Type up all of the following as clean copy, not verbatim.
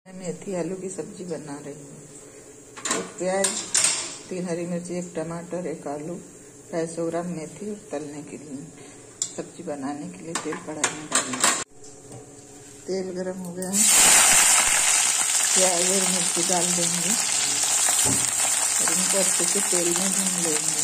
मेथी आलू की सब्जी बना रही हूँ। एक प्याज, 3 हरी मिर्ची, 1 टमाटर, 1 आलू, 250 ग्राम मेथी और तलने के लिए सब्जी बनाने के लिए तेल कढ़ाई में डालेंगे। तेल गरम हो गया है, प्याज और मिर्ची डाल देंगे और इनको अच्छे से तेल में भून लेंगे।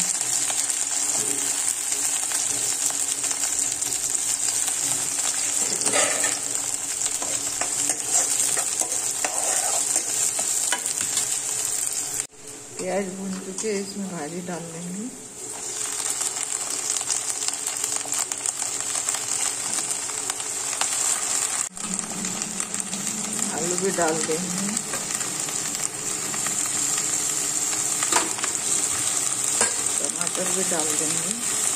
प्याज भून चुके, इसमें भाजी डाल देंगे। आलू भी डाल देंगे। टमाटर भी डाल देंगे।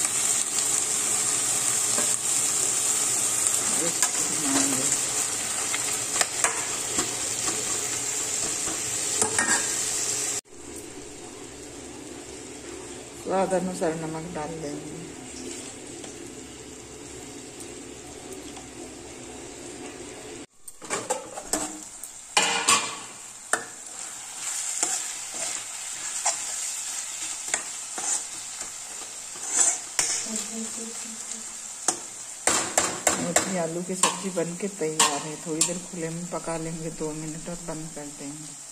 स्वाद अनुसार नमक डाल देंगे। मेथी आलू की सब्जी बनके तैयार है। थोड़ी देर खुले में पका लेंगे, 2 मिनट और बंद कर देंगे।